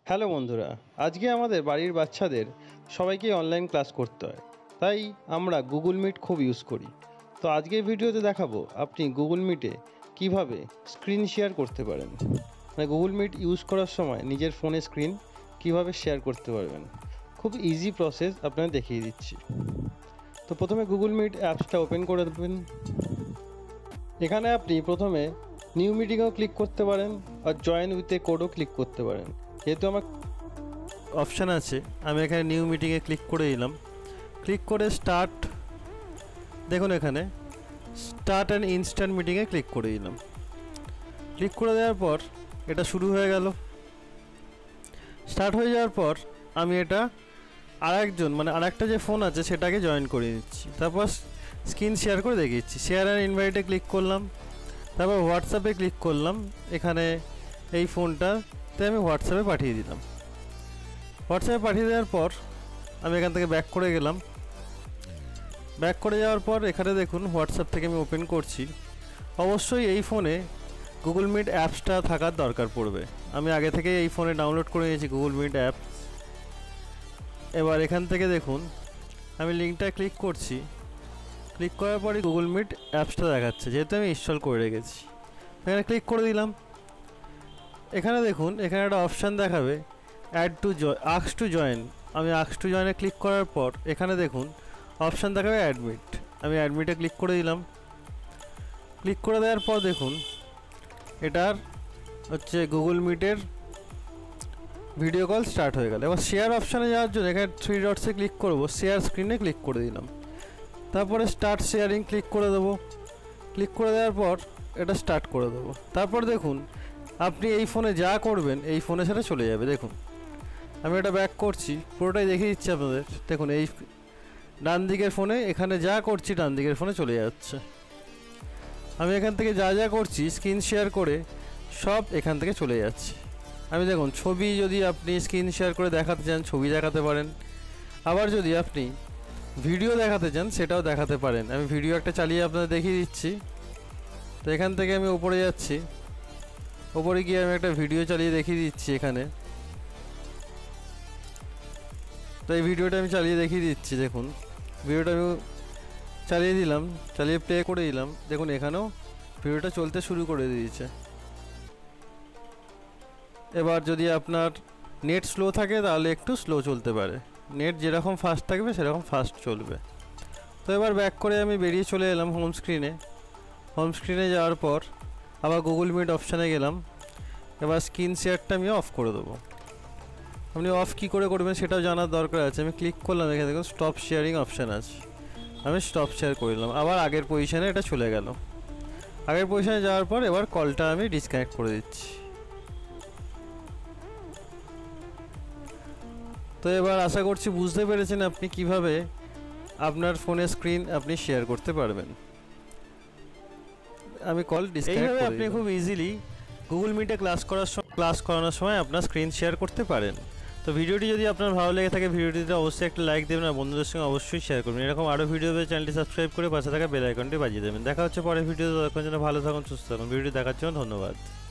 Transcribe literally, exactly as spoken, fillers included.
Hello বন্ধুরা, আজকে আমাদের বাড়ির বাচ্চাদের সবাইকে অনলাইন ক্লাস করতে হয়, তাই আমরা গুগল মিট খুব ইউজ করি। তো আজকের ভিডিওতে দেখাবো আপনি গুগল মিটে কিভাবে স্ক্রিন শেয়ার করতে পারেন, মানে গুগল মিট ইউজ করার সময় নিজের ফোনে স্ক্রিন কিভাবে শেয়ার করতে পারবেন। খুব ইজি প্রসেস আপনাদের দেখিয়ে দিচ্ছি। তো প্রথমে গুগল মিট অ্যাপসটা ওপেন করে দেবেন। এখানে আপনি প্রথমে নিউ মিটিংও ক্লিক করতে পারেন আর জয়েন উইথ এ কোডও ক্লিক করতে পারেন। যেহেতু আমার অপশান আছে, আমি এখানে নিউ মিটিংয়ে ক্লিক করে দিলাম। ক্লিক করে স্টার্ট, দেখুন এখানে স্টার্ট অ্যান্ড ইনস্ট্যান্ট মিটিংয়ে ক্লিক করে দিলাম। ক্লিক করে দেওয়ার পর এটা শুরু হয়ে গেল। স্টার্ট হয়ে যাওয়ার পর আমি এটা আরেকজন মানে আরেকটা যে ফোন আছে সেটাকে জয়েন করে দিচ্ছি। তারপর স্ক্রিন শেয়ার করে দেখিয়েছি। শেয়ার অ্যান্ড ইনভাইটে ক্লিক করলাম। তারপর হোয়াটসঅ্যাপে ক্লিক করলাম। এখানে এই ফোনটাতে আমি হোয়াটসঅ্যাপে পাঠিয়ে দিলাম। হোয়াটসঅ্যাপে পাঠিয়ে দেওয়ার পর আমি এখান থেকে ব্যাক করে গেলাম। ব্যাক করে যাওয়ার পর এখানে দেখুন হোয়াটসঅ্যাপ থেকে আমি ওপেন করছি। অবশ্যই এই ফোনে গুগল মিট অ্যাপসটা থাকার দরকার পড়বে। আমি আগে থেকে এই ফোনে ডাউনলোড করে নিয়েছি গুগল মিট অ্যাপ। এবার এখান থেকে দেখুন আমি লিঙ্কটা ক্লিক করছি। ক্লিক করার পরে গুগল মিট অ্যাপসটা দেখাচ্ছে, যেহেতু আমি ইনস্টল করে রেখেছি। এখানে ক্লিক করে দিলাম। এখানে দেখুন এখানে একটা অপশান দেখাবে অ্যাড টু জয় আক্স টু জয়েন। আমি আক্স টু জয়েনে ক্লিক করার পর এখানে দেখুন অপশান দেখাবে অ্যাডমিট। আমি অ্যাডমিটে ক্লিক করে দিলাম। ক্লিক করে দেওয়ার পর দেখুন এটার হচ্ছে গুগল মিটের ভিডিও কল স্টার্ট হয়ে গেল। এবার শেয়ার অপশানে যাওয়ার জন্য এখানে থ্রি ডটসে ক্লিক করব, শেয়ার স্ক্রিনে ক্লিক করে দিলাম। তারপরে স্টার্ট শেয়ারিং ক্লিক করে দেবো। ক্লিক করে দেওয়ার পর এটা স্টার্ট করে দেবো। তারপর দেখুন আপনি এই ফোনে যা করবেন এই ফোনে সেটা চলে যাবে। দেখুন আমি এটা ব্যাক করছি, পুরোটাই দেখিয়ে দিচ্ছি আপনাদের। দেখুন এই ডান দিকের ফোনে এখানে যা করছি ডান দিকের ফোনে চলে যাচ্ছে। আমি এখান থেকে যা যা করছি স্ক্রিন শেয়ার করে সব এখান থেকে চলে যাচ্ছে। আমি দেখুন ছবি যদি আপনি স্ক্রিন শেয়ার করে দেখাতে চান ছবি দেখাতে পারেন, আবার যদি আপনি ভিডিও দেখাতে চান সেটাও দেখাতে পারেন। আমি ভিডিও একটা চালিয়ে আপনাদের দেখিয়ে দিচ্ছি। তো এখান থেকে আমি উপরে যাচ্ছি, উপরে গিয়ে আমি একটা ভিডিও চালিয়ে দেখিয়ে দিচ্ছি এখানে। তো এই ভিডিওটা আমি চালিয়ে দেখিয়ে দিচ্ছি। দেখুন ভিডিওটা আমি চালিয়ে দিলাম, চালিয়ে প্লে করে দিলাম। দেখুন এখানেও ভিডিওটা চলতে শুরু করে দিয়েছে। এবার যদি আপনার নেট স্লো থাকে তাহলে একটু স্লো চলতে পারে, নেট যেরকম ফাস্ট থাকবে সেরকম ফাস্ট চলবে। তো এবার ব্যাক করে আমি বেরিয়ে চলে এলাম হোম স্ক্রিনে। হোম স্ক্রিনে যাওয়ার পর আবার গুগল মিট অপশানে গেলাম। এবার স্ক্রিন শেয়ারটা আমি অফ করে দেবো। আপনি অফ কী করে করবেন সেটাও জানার দরকার আছে। আমি ক্লিক করলাম, এখানে দেখুন স্টপ শেয়ারিং অপশান আছে। আমি স্টপ শেয়ার করে দিলাম। আবার আগের পজিশানে এটা চলে গেল। আগের পজিশানে যাওয়ার পর এবার কলটা আমি ডিসকানেক্ট করে দিচ্ছি। তো এবার আশা করছি বুঝতে পেরেছেন আপনি কিভাবে আপনার ফোনের স্ক্রিন আপনি শেয়ার করতে পারবেন। আমি কল ডিসকানেক্ট করে দিলাম। আপনি খুব ইজিলি গুগল মিটে ক্লাস করার ক্লাস করানোর সময় আপনার স্ক্রিন শেয়ার করতে পারেন। তো ভিডিওটি যদি আপনার ভালো লেগে থাকে ভিডিওটিতে অবশ্যই একটা লাইক দেবেন আর বন্ধুদের সঙ্গে অবশ্যই শেয়ার করবেন। এরকম আরও ভিডিও পেয়ে চ্যানেলটি সাবস্ক্রাইব করে পাশে থাকা বেল আইকনটি বাজিয়ে দেবেন। দেখা হচ্ছে পরের ভিডিওতে। ততক্ষণ জন্য ভালো থাকুন, সুস্থ থাকুন। ভিডিওটি দেখার জন্য ধন্যবাদ।